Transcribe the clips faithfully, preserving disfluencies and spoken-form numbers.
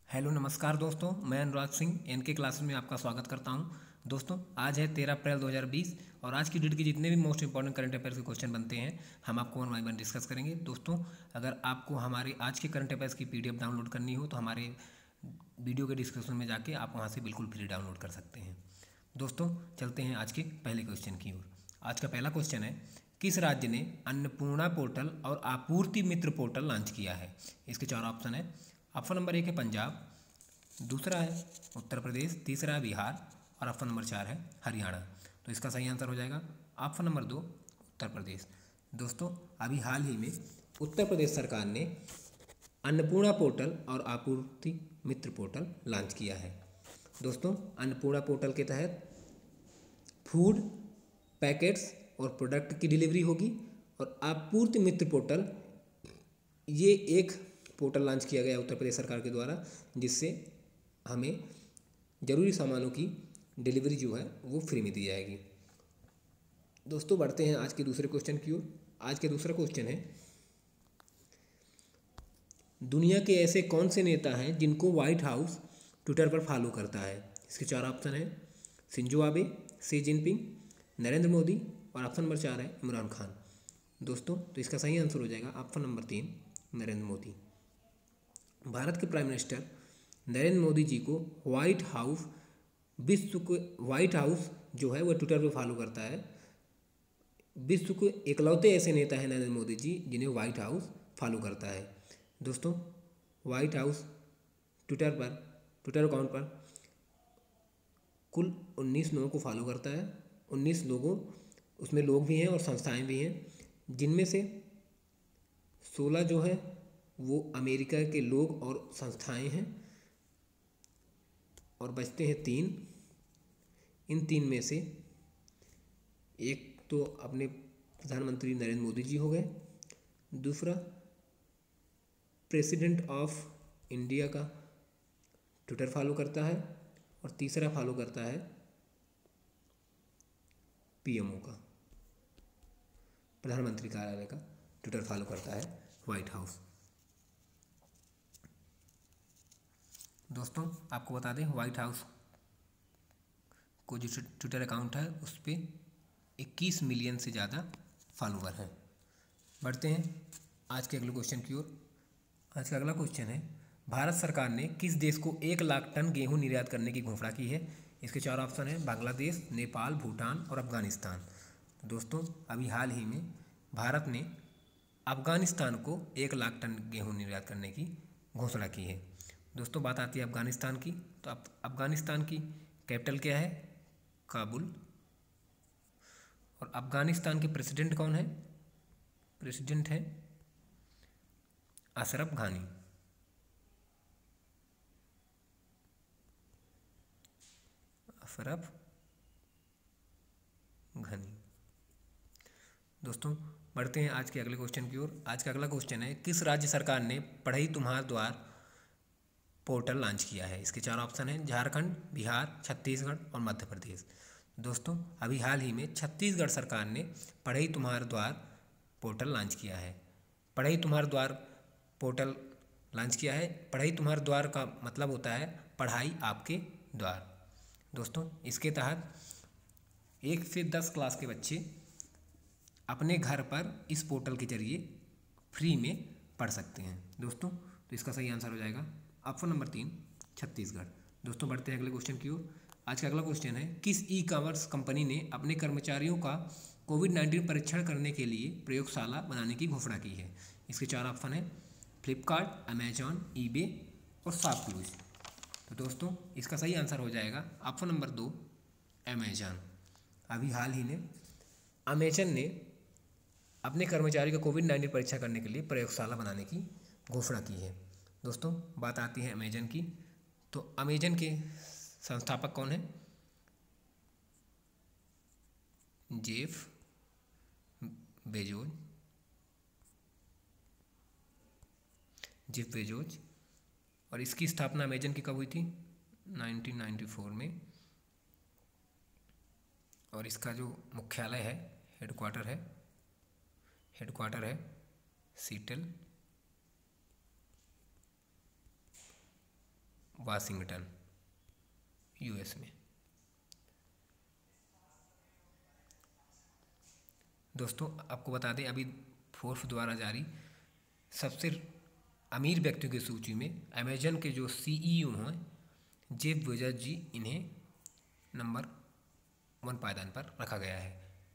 Hello नमस्कार दोस्तों, मैं Anurag Singh N K classes में आपका स्वागत करता हूं। दोस्तों, आज है तेरह अप्रैल दो हज़ार बीस और आज की डेट के जितने भी मोस्ट इंपॉर्टेंट करंट अफेयर्स के क्वेश्चन बनते हैं हम आपको वन बाय वन डिस्कस करेंगे। दोस्तों, अगर आपको हमारे आज के करंट अफेयर्स की पीडीएफ डाउनलोड करनी हो तो हमारे वीडियो के डिस्क्रिप्शन में जाके आप वहाँ से बिल्कुल फ्री डाउनलोड कर सकते हैं। दोस्तों, चलते हैं आज के पहले क्वेश्चन की ओर। आज का पहला क्वेश्चन है, किस राज्य ने अन्नपूर्णा पोर्टल और आपूर्ति मित्र पोर्टल लॉन्च किया है? इसके चार ऑप्शन है। ऑप्शन नंबर एक है पंजाब, दूसरा है उत्तर प्रदेश, तीसरा है बिहार और ऑप्शन नंबर चार है हरियाणा। तो इसका सही आंसर हो जाएगा ऑप्शन नंबर दो, उत्तर प्रदेश। दोस्तों, अभी हाल ही में उत्तर प्रदेश सरकार ने अन्नपूर्णा पोर्टल और आपूर्ति मित्र पोर्टल लॉन्च किया है। दोस्तों, अन्नपूर्णा पोर्टल के तहत फूड पैकेट्स और प्रोडक्ट की डिलीवरी होगी और आपूर्ति मित्र पोर्टल ये एक पोर्टल लॉन्च किया गया उत्तर प्रदेश सरकार के द्वारा, जिससे हमें ज़रूरी सामानों की डिलीवरी जो है वो फ्री में दी जाएगी। दोस्तों, बढ़ते हैं आज के दूसरे क्वेश्चन की ओर। आज के दूसरा क्वेश्चन है, दुनिया के ऐसे कौन से नेता हैं जिनको व्हाइट हाउस ट्विटर पर फॉलो करता है? इसके चार ऑप्शन है। Shinzo Abe, Xi Jinping, Narendra Modi और ऑप्शन नंबर चार है इमरान खान। दोस्तों, तो इसका सही आंसर हो जाएगा ऑप्शन नंबर तीन, नरेंद्र मोदी। भारत के प्राइम मिनिस्टर नरेंद्र मोदी जी को व्हाइट हाउस विश्व को व्हाइट हाउस जो है वह ट्विटर पर फॉलो करता है। विश्व के इकलौते ऐसे नेता हैं नरेंद्र मोदी जी जिन्हें व्हाइट हाउस फॉलो करता है। दोस्तों, व्हाइट हाउस ट्विटर पर ट्विटर अकाउंट पर कुल उन्नीस लोगों को फॉलो करता है। उन्नीस लोगों, उसमें लोग भी हैं और संस्थाएं भी हैं, जिनमें से सोलह जो है वो अमेरिका के लोग और संस्थाएं हैं और बचते हैं तीन। इन तीन में से एक तो अपने प्रधानमंत्री नरेंद्र मोदी जी हो गए, दूसरा प्रेसिडेंट ऑफ इंडिया का ट्विटर फॉलो करता है और तीसरा फॉलो करता है पीएमओ का, प्रधानमंत्री कार्यालय का ट्विटर फॉलो करता है व्हाइट हाउस। दोस्तों, आपको बता दें व्हाइट हाउस को जो ट्विटर अकाउंट है उस पर इक्कीस मिलियन से ज़्यादा फॉलोवर हैं। बढ़ते हैं आज के अगले क्वेश्चन की ओर। आज का अगला क्वेश्चन है, भारत सरकार ने किस देश को एक लाख टन गेहूं निर्यात करने की घोषणा की है? इसके चार ऑप्शन हैं। बांग्लादेश, नेपाल, भूटान और अफगानिस्तान। दोस्तों, अभी हाल ही में भारत ने अफगानिस्तान को एक लाख टन गेहूं निर्यात करने की घोषणा की है। दोस्तों, बात आती है अफगानिस्तान की, तो अफगानिस्तान की कैपिटल क्या है? काबुल। और अफगानिस्तान के प्रेसिडेंट कौन है? प्रेसिडेंट है अशरफ घानी। अशरफ घनी। दोस्तों, बढ़ते हैं आज के अगले क्वेश्चन की ओर। आज का अगला क्वेश्चन है, किस राज्य सरकार ने पढ़ई तुम्हार द्वार पोर्टल लॉन्च किया है? इसके चार ऑप्शन हैं। झारखंड, बिहार, छत्तीसगढ़ और मध्य प्रदेश। दोस्तों, अभी हाल ही में छत्तीसगढ़ सरकार ने पढ़ई तुम्हार द्वार पोर्टल लॉन्च किया है। पढ़ई तुम्हार द्वार पोर्टल लॉन्च किया है। पढ़ई तुम्हार द्वार का मतलब होता है पढ़ाई आपके द्वार। दोस्तों, इसके तहत एक से दस क्लास के बच्चे अपने घर पर इस पोर्टल के जरिए फ्री में पढ़ सकते हैं। दोस्तों, तो इसका सही आंसर हो जाएगा ऑप्शन नंबर तीन, छत्तीसगढ़। दोस्तों, बढ़ते हैं अगले क्वेश्चन की ओर। आज का अगला क्वेश्चन है, किस ई कॉमर्स कंपनी ने अपने कर्मचारियों का कोविड नाइन्टीन परीक्षण करने के लिए प्रयोगशाला बनाने की घोषणा की है? इसके चार ऑप्शन है। फ्लिपकार्ट, अमेजॉन, ईबे और शॉपक्लूज। तो दोस्तों, इसका सही आंसर हो जाएगा ऑप्शन नंबर दो, अमेजॉन। अभी हाल ही में अमेजॉन ने अपने कर्मचारी का कोविड नाइन्टीन परीक्षा करने के लिए प्रयोगशाला बनाने की घोषणा की है। दोस्तों, बात आती है अमेजन की, तो अमेजन के संस्थापक कौन है? जेफ बेजोस जेफ बेजोस और इसकी स्थापना अमेजन की कब हुई थी? नाइनटीन नाइंटी फोर में। और इसका जो मुख्यालय है, हेडक्वार्टर है हेडक्वार्टर है सीटल वाशिंगटन, यूएस में। दोस्तों आपको बता दें, अभी फोर्ब्स द्वारा जारी सबसे अमीर व्यक्तियों की सूची में अमेजन के जो सीईओ हैं जेफ बेजोस जी, इन्हें नंबर वन पायदान पर रखा गया है।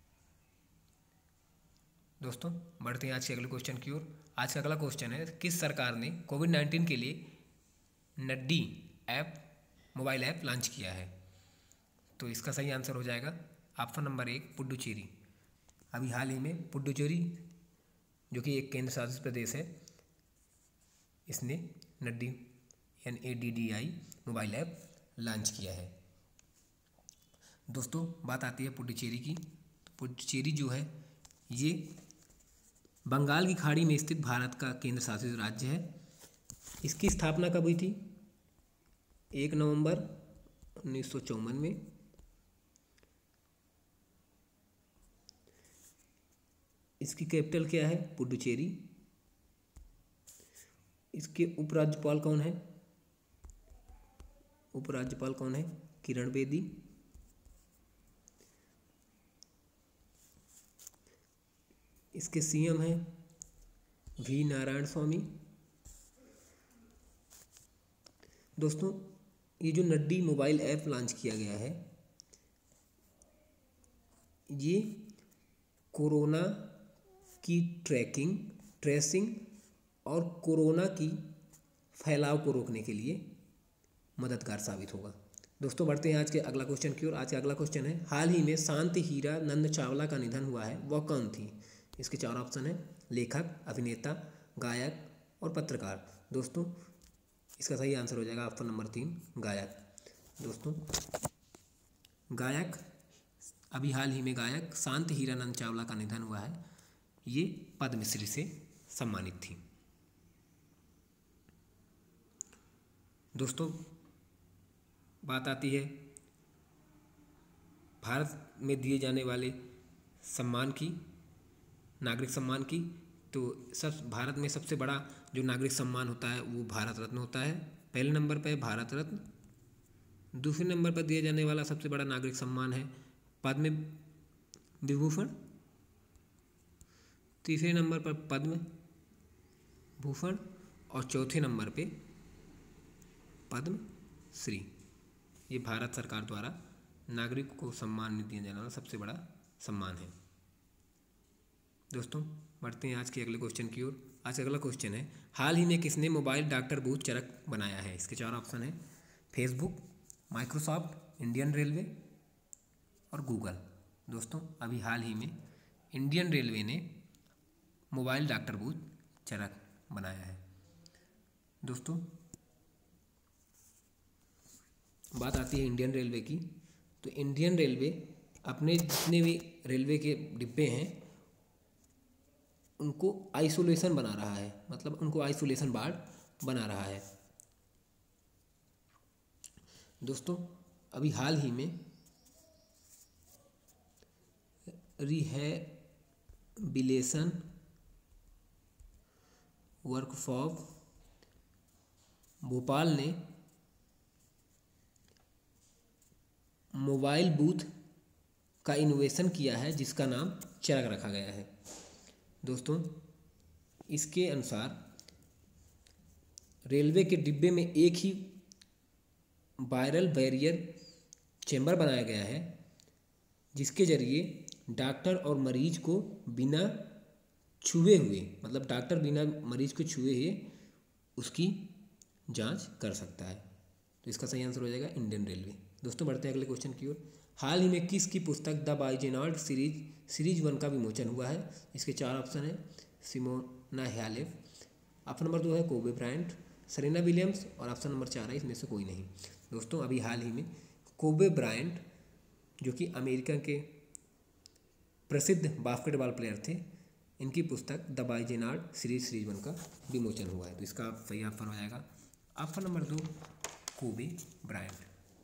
दोस्तों बढ़ते हैं आज के अगले क्वेश्चन की ओर। आज का अगला क्वेश्चन है, किस सरकार ने कोविड नाइन्टीन के लिए Naddi app mobile app launch किया है? तो इसका सही आंसर हो जाएगा ऑप्शन नंबर एक, पुडुचेरी। अभी हाल ही में पुडुचेरी जो कि एक केंद्र शासित प्रदेश है, इसने Naddi N A D D I mobile app launch किया है। दोस्तों बात आती है पुडुचेरी की। तो पुडुचेरी जो है ये बंगाल की खाड़ी में स्थित भारत का केंद्र शासित राज्य है। इसकी स्थापना कब हुई थी? एक नवंबर उन्नीस सौ चौवन में। इसकी कैपिटल क्या है? पुडुचेरी। इसके उपराज्यपाल कौन है? उपराज्यपाल कौन है? किरण बेदी। इसके सीएम हैं वी नारायण स्वामी। दोस्तों ये जो नड्डी मोबाइल ऐप लॉन्च किया गया है, ये कोरोना की ट्रैकिंग, ट्रेसिंग और कोरोना की फैलाव को रोकने के लिए मददगार साबित होगा। दोस्तों बढ़ते हैं आज के अगला क्वेश्चन की ओर। आज का अगला क्वेश्चन है, हाल ही में शांति हीरानंद चावला का निधन हुआ है, वह कौन थी? इसके चार ऑप्शन है, लेखक, अभिनेता, गायक और पत्रकार। दोस्तों इसका सही आंसर हो जाएगा ऑप्शन नंबर तीन, गायक। दोस्तों गायक, अभी हाल ही में गायक शांति हीरानंद चावला का निधन हुआ है। ये पद्मश्री से सम्मानित थी। दोस्तों बात आती है भारत में दिए जाने वाले सम्मान की, नागरिक सम्मान की। तो सब भारत में सबसे बड़ा जो नागरिक सम्मान होता है वो भारत रत्न होता है। पहले नंबर पर है भारत रत्न। दूसरे नंबर पर दिया जाने वाला सबसे बड़ा नागरिक सम्मान है पद्म विभूषण। तीसरे नंबर पर पद्म भूषण और चौथे नंबर पे पद्म श्री। ये भारत सरकार द्वारा नागरिक को सम्मान दिया जाने वाला सबसे बड़ा सम्मान है। दोस्तों बढ़ते हैं आज के अगले क्वेश्चन की ओर। आज का अगला क्वेश्चन है, हाल ही में किसने मोबाइल डॉक्टर बूथ चरक बनाया है? इसके चार ऑप्शन है, फेसबुक, माइक्रोसॉफ्ट, इंडियन रेलवे और गूगल। दोस्तों अभी हाल ही में इंडियन रेलवे ने मोबाइल डॉक्टर बूथ चरक बनाया है। दोस्तों बात आती है इंडियन रेलवे की। तो इंडियन रेलवे अपने जितने भी रेलवे के डिब्बे हैं उनको आइसोलेशन बना रहा है, मतलब उनको आइसोलेशन वार्ड बना रहा है। दोस्तों अभी हाल ही में रिहैबिलिटेशन वर्कशॉप भोपाल ने मोबाइल बूथ का इनोवेशन किया है जिसका नाम चरक रखा गया है। दोस्तों इसके अनुसार रेलवे के डिब्बे में एक ही वायरल बैरियर चैम्बर बनाया गया है जिसके जरिए डॉक्टर और मरीज को बिना छुए हुए, मतलब डॉक्टर बिना मरीज को छुए हुए उसकी जांच कर सकता है। तो इसका सही आंसर हो जाएगा इंडियन रेलवे। दोस्तों बढ़ते हैं अगले क्वेश्चन की ओर। हाल ही में किसकी पुस्तक the Wizenard series series one का विमोचन हुआ है? इसके चार ऑप्शन है, सिमोना हैलेप, ऑप्शन नंबर दो है कोबे ब्रायंट, सेरेना विलियम्स और ऑप्शन नंबर चार है इसमें से कोई नहीं। दोस्तों अभी हाल ही में कोबे ब्रायंट जो कि अमेरिका के प्रसिद्ध बास्केटबॉल प्लेयर थे, इनकी पुस्तक the Wizenard series series one का विमोचन हुआ है। तो इसका सही आंसर हो जाएगा ऑप्शन नंबर दो, कोबे ब्रायंट।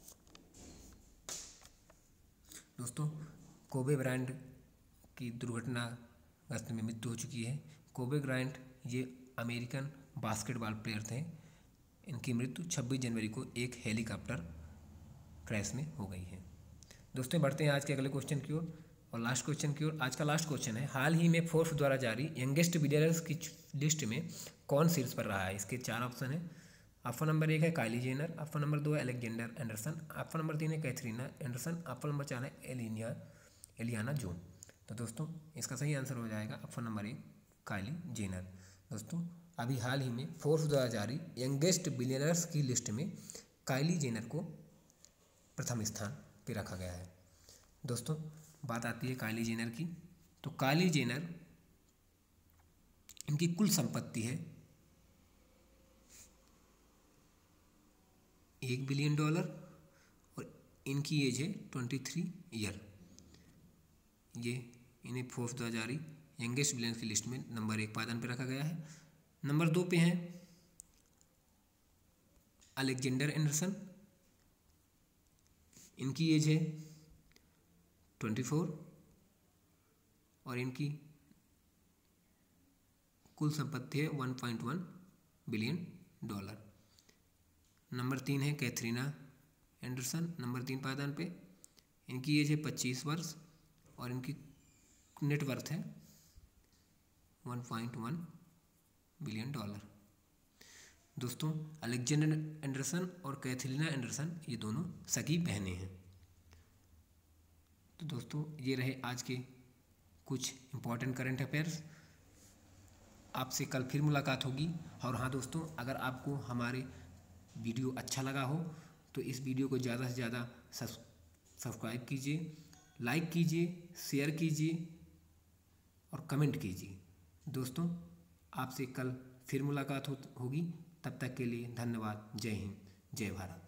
दोस्तों कोबे ब्रायंट की दुर्घटनाग्रस्त में मृत्यु हो चुकी है। कोबे ब्रायंट ये अमेरिकन बास्केटबॉल प्लेयर थे। इनकी मृत्यु छब्बीस जनवरी को एक हेलीकॉप्टर क्रैश में हो गई है। दोस्तों बढ़ते हैं आज के अगले क्वेश्चन की ओर और लास्ट क्वेश्चन की ओर। आज का लास्ट क्वेश्चन है, हाल ही में फोर्ब्स द्वारा जारी यंगेस्ट बिलियनर्स की लिस्ट में कौन शीर्ष पर रहा है? इसके चार ऑप्शन है। ऑप्शन नंबर एक है काइली जेनर, ऑप्शन नंबर दो है अलेक्जेंडर एंडरसन, ऑप्शन नंबर तीन है कैथरीना एंडरसन, ऑप्शन नंबर चार है एलिनिया एलियाना जो। तो दोस्तों इसका सही आंसर हो जाएगा ऑप्शन नंबर एक काइली जेनर। दोस्तों अभी हाल ही में फोर्ब्स द्वारा जारी यंगेस्ट बिलियनर्स की लिस्ट में काइली जेनर को प्रथम स्थान पर रखा गया है। दोस्तों बात आती है काइली जेनर की, तो काइली जेनर इनकी कुल संपत्ति है एक बिलियन डॉलर और इनकी एज है ट्वेंटी थ्री ईयर। ये इन्हें फोर्ब्स द्वारा जारी यंगेस्ट बिलियनर्स की लिस्ट में नंबर एक पायदान पर रखा गया है। नंबर दो पे हैं अलेक्जेंडर एंडरसन, इनकी एज है ट्वेंटी फोर और इनकी कुल संपत्ति है one point one billion dollar. Number तीन है कैथरीना एंडरसन, नंबर तीन पायदान पे, इनकी एज है पच्चीस वर्ष और इनकी नेटवर्थ है one point one billion dollar. दोस्तों अलेक्जेंडर एंडरसन और कैथरीना एंडरसन ये दोनों सगी बहनें हैं। तो दोस्तों ये रहे आज के कुछ इम्पॉर्टेंट करंट अफेयर्स। आपसे कल फिर मुलाकात होगी। और हाँ दोस्तों, अगर आपको हमारे वीडियो अच्छा लगा हो तो इस वीडियो को ज़्यादा से ज़्यादा सब्सक्राइब कीजिए, लाइक कीजिए, शेयर कीजिए और कमेंट कीजिए। दोस्तों आपसे कल फिर मुलाकात हो होगी। तब तक के लिए धन्यवाद। जय हिंद, जय भारत।